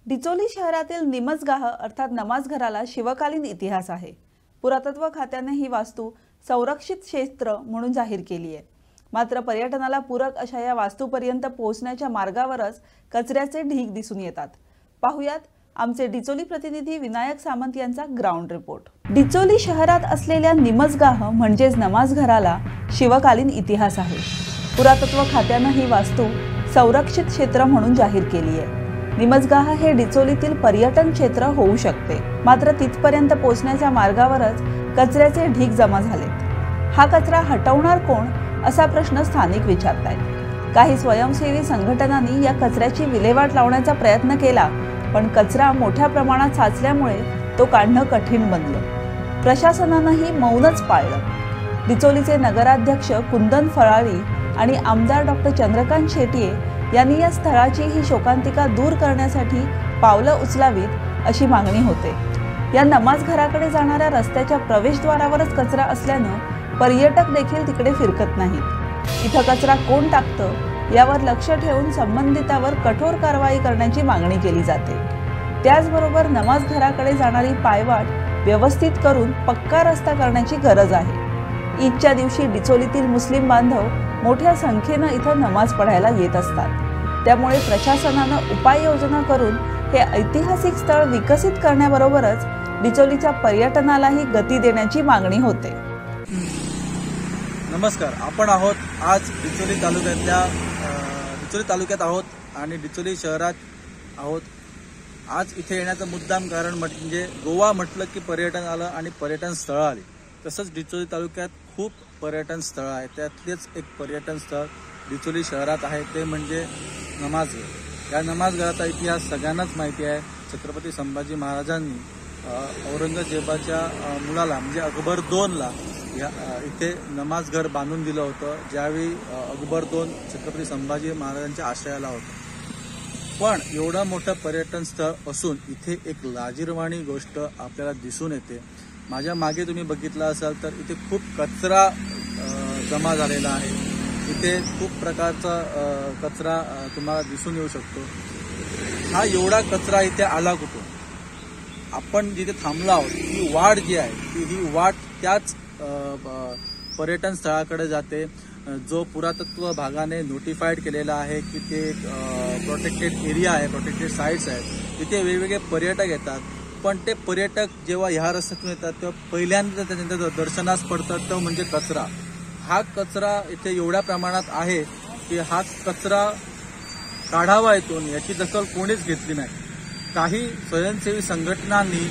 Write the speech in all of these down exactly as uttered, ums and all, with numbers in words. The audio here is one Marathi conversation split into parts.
डिचोली शहरातील निमजगाह अर्थात नमाजघराला शिवकालीन इतिहास आहे। पुरातत्व खात्याने ही वास्तू संरक्षित क्षेत्र म्हणून जाहीर केली आहे। मात्र पर्यटनाला पूरक अशा या वास्तूपर्यंत पोहोचण्याच्या मार्गावरच कचऱ्याचे ढीग दिसून येतात। पाहुयात आमचे डिचोली प्रतिनिधी विनायक सामंत यांचा ग्राउंड रिपोर्ट। डिचोली शहरात असलेल्या निमजगाह म्हणजेच नमाजघराला शिवकालीन इतिहास आहे। पुरातत्व खात्याने ही वास्तू संरक्षित क्षेत्र म्हणून जाहीर केली आहे। निमजगाह हे डिचोलीतील पर्यटन क्षेत्र होऊ शकते, मात्र तिथपर्यंत पोहोचण्याच्या मार्गावरच कचऱ्याचे ढीग जमा झालेत। हा कचरा हटवणार कोण असा प्रश्न स्थानिक विचारतायत। काही स्वयंसेवी संघटनांनी या कचऱ्याची विल्हेवाट लावण्याचा प्रयत्न केला, पण कचरा मोठ्या प्रमाणात साचल्यामुळे तो काढणं कठीण बनलं। प्रशासनानेही मौनच पाळलं। डिचोलीचे नगराध्यक्ष कुंदन फराळी आणि आमदार डॉक्टर चंद्रकांत शेटिये यांनी या स्थळाची ही शोकांतिका दूर करण्यासाठी पावलं उचलावीत अशी मागणी होते। या नमाजघराकडे जाणाऱ्या रस्त्याच्या प्रवेशद्वारावरच कचरा असल्यानं पर्यटक देखील तिकडे फिरकत नाहीत। इथं कचरा कोण टाकतं यावर लक्ष ठेवून संबंधितावर कठोर कारवाई करण्याची मागणी केली जाते। त्याचबरोबर नमाजघराकडे जाणारी पायवाट व्यवस्थित करून पक्का रस्ता करण्याची गरज आहे। ईदच्या दिवशी डिचोलीतील मुस्लिम बांधव मोठ्या संख्येने इथं नमाज पढायला येत असतात। त्यामुळे प्रशासनाने उपाययोजना करून हे ऐतिहासिक स्थळ विकसित करण्याबरोबरच डिचोलीच्या पर्यटनालाही गती देण्याची मागणी होते। नमस्कार, आपण आहोत आज डिचोली तालुक्यातल्या डिचोली तालुक्यात आहोत आणि डिचोली शहरात आहोत। आज इथे येण्याचं मुद्दाम कारण म्हणजे गोवा म्हटलं की पर्यटन आलं आणि पर्यटन स्थळं आली। तसंच डिचोली तालुक्यात खूप पर्यटन स्थळ आहे, त्यातलेच एक पर्यटन स्थळ डिचोली शहरात आहे, ते म्हणजे नमाजघर। या नमाजघराचा इतिहास सगळ्यांनाच माहिती आहे। छत्रपती संभाजी महाराजांनी औरंगजेबाच्या मुलाला म्हणजे अकबर दोनला या इथे नमाजघर बांधून दिलं होतं, ज्यावेळी अकबर दोन छत्रपती संभाजी महाराजांच्या आश्रयाला होता। पण एवढं मोठं पर्यटन स्थळ असून इथे एक लाजिरवाणी गोष्ट आपल्याला दिसून येते। माझ्या मागे तुम्ही बघितलं असाल तर इथे खूप कचरा जमा झालेला आहे। इथे खूप प्रकारचा कचरा तुम्हाला दिसून येऊ शकतो। हा एवढा कचरा इथे आला कुठून? आपण जिथे थांबलो आहोत ही वाट जी आहे ती ही वाट त्याच पर्यटन स्थळाकडे जाते, जो पुरातत्व भागाने नोटिफाईड केलेला आहे की ते प्रोटेक्टेड एरिया आहे, प्रोटेक्टेड साईट्स आहेत। तिथे वेगवेगळे पर्यटक येतात, पण ते पर्यटक जेव्हा ह्या रस्त्यातून येतात तेव्हा पहिल्यांदा त्यांच्या दर्शनास पडतात तो म्हणजे कचरा। हा कचरा इथे एवढ्या प्रमाणात आहे की हा कचरा काढावा इथून याची दखल कोणीच घेतली नाही। काही स्वयंसेवी संघटनांनी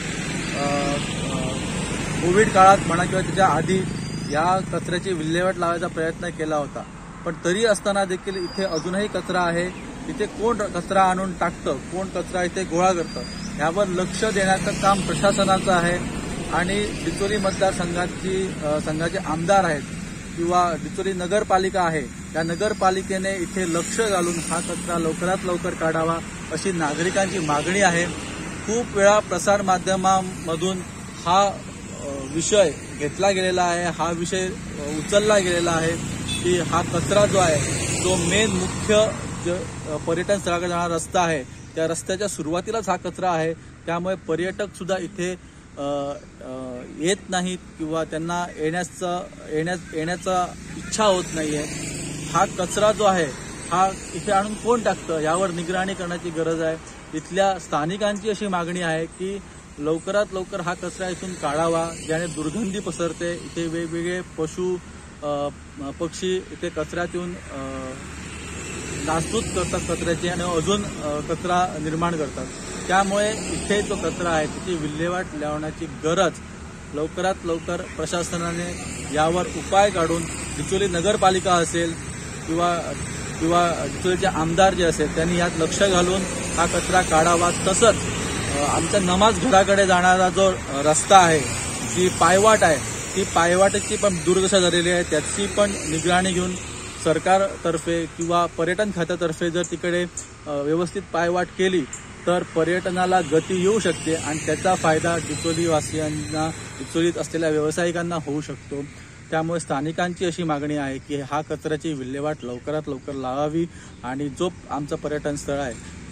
कोविड काळात म्हणा किंवा त्याच्या आधी या कचऱ्याची विल्हेवाट लावायचा प्रयत्न केला होता, पण तरी असताना देखील इथे अजूनही कचरा आहे। इथे कोण कचरा आणून टाकतं, कोण कचरा इथे गोळा करतं, यावर लक्ष देण्याचं काम प्रशासनाचं आहे। आणि डिचोली मतदारसंघाची संघाचे आमदार आहेत किंवा डिचोली नगरपालिका आहे, या नगरपालिकेने इथे लक्ष घालून हा कचरा लवकरात लवकर काढावा अशी नागरिकांची मागणी आहे। खूप वेळा प्रसार माध्यमांमधून हा विषय घेतला गेलेला आहे, हा विषय उचलला गेलेला आहे की हा कचरा जो आहे तो मेन मुख्य पर्यटन स्थळाकडे जाणारा रस्ता आहे, त्या रस्त्याच्या सुरुवातीलाच हा कचरा आहे। त्यामुळे पर्यटक सुद्धा इथे येत नाहीत किंवा त्यांना येण्याचा येण्या येण्याचा इच्छा होत नाहीये। हा कचरा जो आहे हा इथे आणून कोण टाकतं यावर निगराणी करण्याची गरज आहे। इथल्या स्थानिकांची अशी मागणी आहे की लवकरात लवकर हा कचरा इथून काढावा, ज्याने दुर्गंधी पसरते। इथे वेगवेगळे पशु पक्षी इथे कचऱ्यात येऊन नासधूस करतात कचऱ्याची आणि अजून कचरा निर्माण करतात। त्यामुळे इथे जो कचरा आहे त्याची विल्हेवाट लावण्याची गरज लवकरात लवकर प्रशासनाने यावर उपाय काढून डिचोली नगरपालिका असेल किंवा किंवा डिचोलीचे आमदार जे असेल त्यांनी यात लक्ष घालून हा कचरा काढावा। तसंच आमच्या नमाजघराकडे जाणारा जो रस्ता आहे, जी पायवाट आहे, ती पायवाटेची पण दुर्दशा झालेली आहे, त्याची पण निगराणी घेऊन सरकारतर्फे किंवा पर्यटन खात्यातर्फे जर तिकडे व्यवस्थित पायवाट केली तर पर्यटनाला गती येऊ शकते आणि त्याचा फायदा डिचोलीवासियांना, डिचोलीत असलेल्या व्यावसायिकांना होऊ शकतो। त्यामुळे स्थानिकांची अशी मागणी आहे की हा कचऱ्याची विल्हेवाट लवकरात लवकर लावावी आणि जो आमचं पर्यटन स्थळ आहे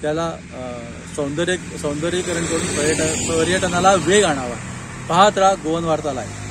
त्याला अ, सौंदर्य सौंदर्यीकरण करून पर्यटन पर्यटनाला वेग आणावा. पाहत राहा गोवन वार्ता लाईव्ह.